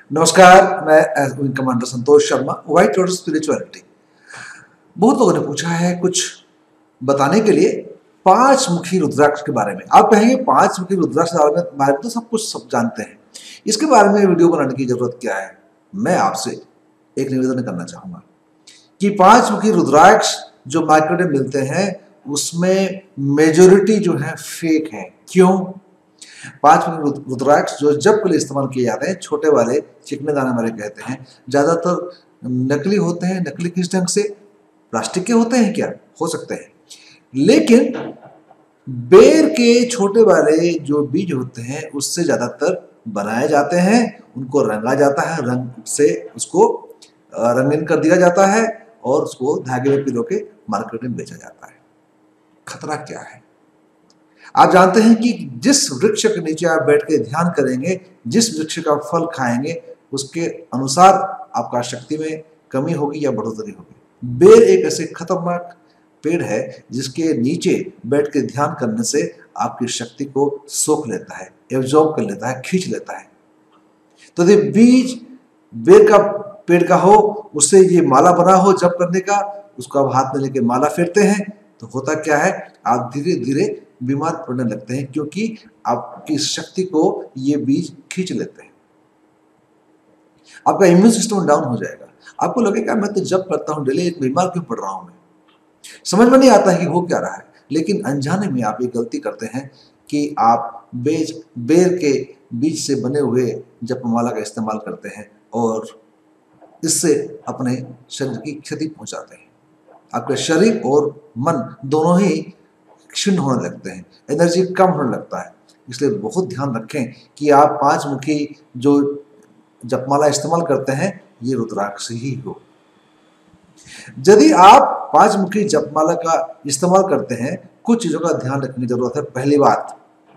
नमस्कार, मैं wing commander Santosh Sharma, white lotus spirituality. बहुत लोगों ने पूछा है कुछ बताने के लिए पांच मुखी रुद्राक्ष के बारे में। आप कहेंगे पांच मुखी रुद्राक्ष के बारे में तो सब कुछ सब जानते हैं, इसके बारे में वीडियो बनाने की जरूरत क्या है। मैं आपसे एक निवेदन करना चाहूंगा कि पांच मुखी रुद्राक्ष जो मार्केट में मिलते हैं उसमें मेजोरिटी जो है फेक है। क्यों? पांच मुखी रुद्राक्ष जो जप के लिए इस्तेमाल किए जाते हैं, छोटे वाले चिकने दाने वाले कहते हैं, ज्यादातर नकली होते हैं। नकली किस ढंग से? प्लास्टिक के होते हैं क्या? हो सकते हैं, लेकिन बेर के छोटे वाले जो बीज होते हैं उससे ज्यादातर बनाए जाते हैं। उनको रंगा जाता है, रंग से उसको रंगीन कर दिया जाता है और उसको धागे में पिरो के मार्केट में बेचा जाता है। खतरा क्या है? आप जानते हैं कि जिस वृक्ष के नीचे आप बैठ के ध्यान करेंगे, जिस वृक्ष का फल खाएंगे, उसके अनुसार आपका शक्ति में कमी होगी या बढ़ोतरी होगी। बेर एक ऐसे खतरनाक पेड़ है जिसके नीचे बैठ के ध्यान करने से आपकी शक्ति को सोख लेता है, एब्जॉर्ब कर लेता है, खींच लेता है। तो यदि बीज बेर का पेड़ का हो, उससे ये माला बना हो जप करने का, उसको आप हाथ में लेके माला फेरते हैं, तो होता क्या है, आप धीरे धीरे बीमार पड़ने लगते हैं, क्योंकि आपकी शक्ति को ये बीज खींच लेते हैं। आपका इम्यून सिस्टम डाउन हो जाएगा। आपको लगेगा मैं तो जब करता हूं डेली, बीमार क्यों पड़ रहा हूं मैं? समझ में नहीं आता है कि हो क्या रहा है, लेकिन अनजाने में आप ये गलती करते हैं कि आप बेर के बीज से बने हुए जपमाला का इस्तेमाल करते हैं और इससे अपने शरीर की क्षति पहुंचाते हैं। आपके शरीर और मन दोनों ही क्षीण होने लगते हैं, एनर्जी कम होने लगता है। इसलिए बहुत ध्यान रखें कि आप पांच मुखी जो जपमाला इस्तेमाल करते हैं ये रुद्राक्ष ही हो। यदि आप पांच मुखी जपमाला का इस्तेमाल करते हैं, कुछ चीजों का ध्यान रखने की जरूरत है। पहली बात,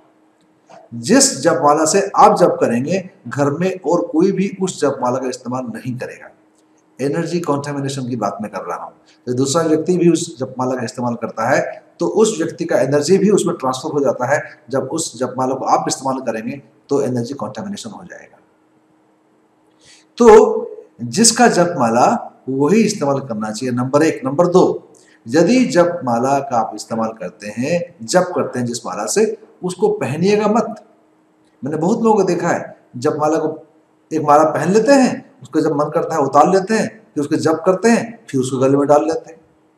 जिस जपमाला से आप जप करेंगे, घर में और कोई भी उस जपमाला का इस्तेमाल नहीं करेगा। एनर्जी कॉन्टेमिनेशन की बात मैं कर रहा हूं। तो दूसरा व्यक्ति भी उस जपमाला का इस्तेमाल करता है तो उस व्यक्ति का एनर्जी भी उसमें ट्रांसफर हो जाता है। जब उस जपमाला को आप इस्तेमाल करेंगे तो एनर्जी कॉन्टेमिनेशन हो जाएगा। तो जिसका जपमाला वही इस्तेमाल करना चाहिए, नंबर एक। नंबर दो, यदि जपमाला का आप इस्तेमाल करते हैं, जप करते हैं जिस माला से, उसको पहनिएगा मत। मैंने बहुत लोगों को देखा है, जपमाला को एक माला पहन लेते हैं, उसको जब मन करता है उतार लेते हैं, फिर उसको जप करते हैं, फिर उसको गले में डाल लेते हैं।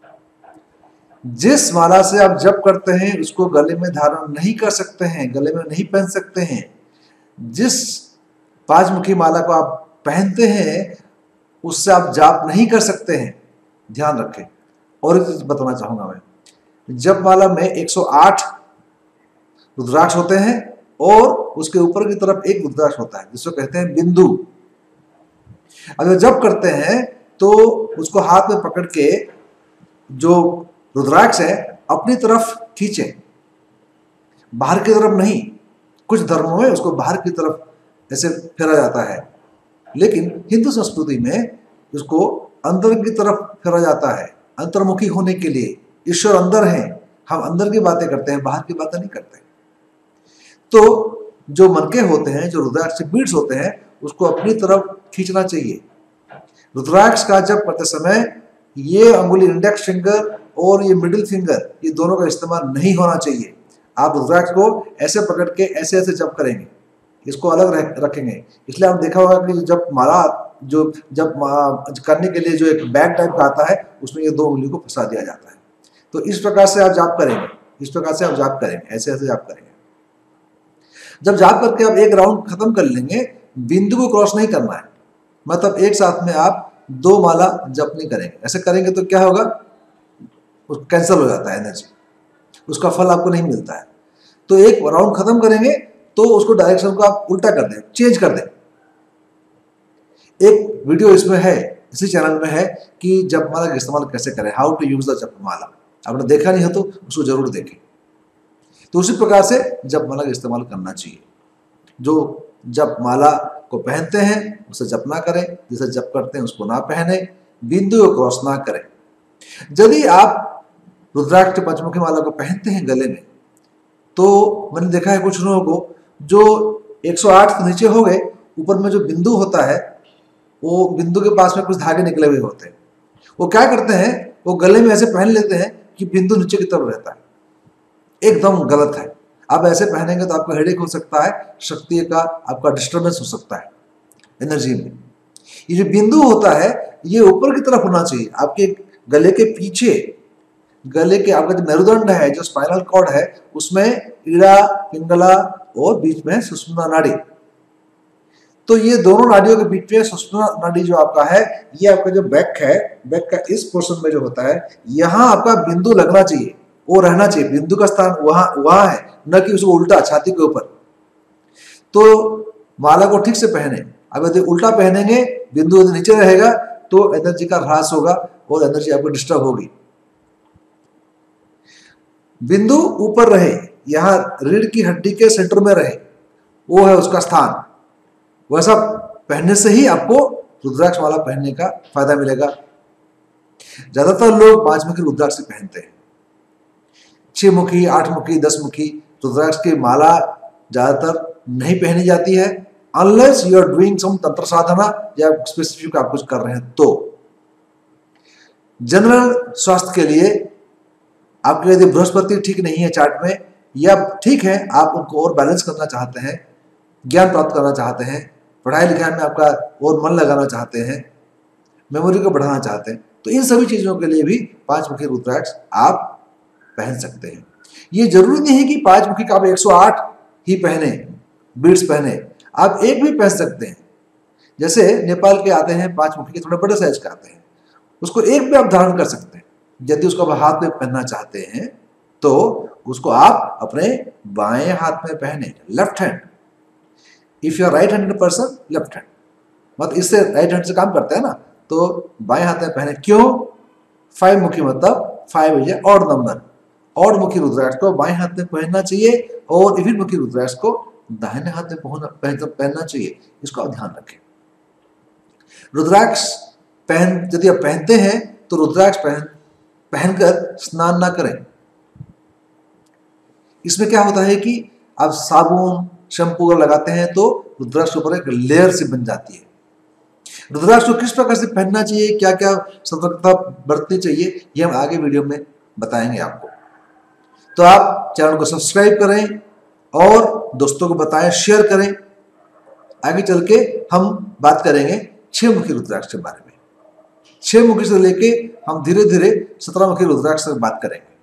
जिस माला से आप जप करते हैं उसको गले में धारण नहीं कर सकते हैं, गले में नहीं पहन सकते हैं। जिस पांच मुखी माला को आप पहनते हैं उससे आप जाप नहीं कर सकते हैं, ध्यान रखें। और एक चीज बताना चाहूंगा मैं, जप माला में 108 रुद्राक्ष होते हैं और उसके ऊपर की तरफ एक रुद्राक्ष होता है जिसको कहते हैं बिंदु। अगर जप करते हैं तो उसको हाथ में पकड़ के जो रुद्राक्ष है अपनी तरफ खींचे, बाहर की तरफ नहीं। कुछ धर्मों में उसको बाहर की तरफ ऐसे फेरा जाता है, लेकिन हिंदू संस्कृति में उसको अंदर की तरफ फेरा जाता है, अंतर्मुखी होने के लिए। ईश्वर अंदर है, हम अंदर की बातें करते हैं, बाहर की बातें नहीं करते। तो जो मनके होते हैं, जो रुद्राक्ष बीड्स होते हैं, उसको अपनी तरफ खींचना चाहिए। रुद्राक्ष का जप करते समय ये अंगुली, इंडेक्स फिंगर और ये मिडिल फिंगर, ये दोनों का इस्तेमाल नहीं होना चाहिए। आप रुद्राक्ष को ऐसे पकड़ के ऐसे ऐसे जप करेंगे, इसको अलग रखेंगे। इसलिए आप देखा होगा कि जब माला जो जब करने के लिए जो एक बैग टाइप का आता है, उसमें ये दो उंगली को फंसा दिया जाता है। तो इस प्रकार से आप जाप करेंगे, इस प्रकार से आप जाप करेंगे, ऐसे ऐसे जाप करेंगे। जब जाप करके आप एक राउंड खत्म कर लेंगे, बिंदु को क्रॉस नहीं करना है। मतलब एक साथ में आप दो माला जप नहीं करेंगे। ऐसे करेंगे तो क्या होगा, कैंसिल हो जाता है एनर्जी, उसका फल आपको नहीं मिलता है। तो एक राउंड खत्म करेंगे तो उसको डायरेक्शन को आप उल्टा कर दें, चेंज कर दें। एक वीडियो इसमें है, इसी चैनल में है कि जपमाला का इस्तेमाल कैसे करें, how to use the japamala. आपने देखा नहीं हो तो उसको जरूर देखें। तो उसी प्रकार से जपमाला का इस्तेमाल करना चाहिए। जो जपमाला को पहनते हैं उसे जप ना करें, जिसे जप करते हैं उसको ना पहने, बिंदु को क्रॉस ना करें। यदि आप रुद्राक्ष पंचमुखी माला को पहनते हैं गले में, तो मैंने देखा है कुछ लोगों को जो 108 के नीचे हो गए, ऊपर में जो बिंदु होता है, वो बिंदु के पास में कुछ धागे निकले हुए होते हैं। वो क्या करते हैं, वो गले में ऐसे पहन लेते हैं कि बिंदु नीचे की तरफ रहता है। एकदम गलत है। आप ऐसे पहनेंगे तो आपको हेडेक हो सकता है, शक्ति का आपका डिस्टर्बेंस हो सकता है एनर्जी में। ये जो बिंदु होता है ये ऊपर की तरफ होना चाहिए, आपके गले के पीछे। गले के आपका जो मेरुदंड है, जो स्पाइनल कॉर्ड है, उसमें ईड़ा, पिंगला और बीच में सुषुम्ना नाड़ी। तो ये दोनों नाड़ियों के बीच में सुषुम्ना नाड़ी जो आपका है, ये आपका जो बैक है, बैक का इस पोर्शन में जो होता है, यहाँ आपका बिंदु लगना चाहिए, वो रहना चाहिए। बिंदु का स्थान वहां है, न कि उसको उल्टा छाती के ऊपर। तो माला को ठीक से पहने। अब यदि उल्टा पहनेंगे, बिंदु यदि नीचे रहेगा तो एनर्जी का ह्रास होगा और एनर्जी आपको डिस्टर्ब होगी। बिंदु ऊपर रहे, यहाँ रीढ़ की हड्डी के सेंटर में रहे, वो है उसका स्थान। वैसा पहनने से ही आपको रुद्राक्ष माला पहनने का फायदा मिलेगा। ज्यादातर लोग 5 मुखी रुद्राक्ष पहनते हैं। 6 मुखी, 8 मुखी, 10 मुखी रुद्राक्ष की माला ज्यादातर नहीं पहनी जाती है, unless you are doing some tantra sadhana या स्पेसिफिक आप कुछ कर रहे हैं। तो जनरल स्वास्थ्य के लिए आपके यदि बृहस्पति ठीक नहीं है चार्ट में, या ठीक है आप उनको और बैलेंस करना चाहते हैं, ज्ञान प्राप्त करना चाहते हैं, पढ़ाई लिखाई में आपका और मन लगाना चाहते हैं, मेमोरी को बढ़ाना चाहते हैं, तो इन सभी चीजों के लिए भी 5 मुखी रुद्राक्ष आप पहन सकते हैं। ये जरूरी नहीं है कि 5 मुखी का आप 108 ही पहने, बीड्स पहने, आप एक भी पहन सकते हैं। जैसे नेपाल के आते हैं 5 मुखी के, थोड़े बड़े साइज के आते हैं, उसको एक भी आप धारण कर सकते हैं। यदि उसको आप हाथ में पहनना चाहते हैं तो उसको आप अपने बाएं हाथ में पहने, left hand. If you are right handed person, left hand, मतलब इससे राइट हैंड से काम करते हैं ना, तो बाएं हाथ में पहने। क्यों? 5 मुखी मतलब 5 इज ऑड नंबर। ऑड मुखी रुद्राक्ष को बाएं हाथ में पहनना चाहिए और इवन मुखी रुद्राक्ष को दाहिने हाथ में पहनना चाहिए। इसको आप ध्यान रखें। रुद्राक्ष यदि आप पहनते हैं तो रुद्राक्ष पहनकर स्नान ना करें। इसमें क्या होता है कि आप साबुन, शैम्पू लगाते हैं तो रुद्राक्ष के ऊपर एक लेयर सी बन जाती है। रुद्राक्ष को किस प्रकार से पहनना चाहिए, क्या क्या सतर्कता बरतनी चाहिए, ये हम आगे वीडियो में बताएंगे आपको। तो आप चैनल को सब्सक्राइब करें और दोस्तों को बताएं, शेयर करें। आगे चल के हम बात करेंगे 6 मुखी रुद्राक्ष के बारे में। 6 मुखी से लेके हम धीरे धीरे 17 मुखी रुद्राक्ष तक बात करेंगे।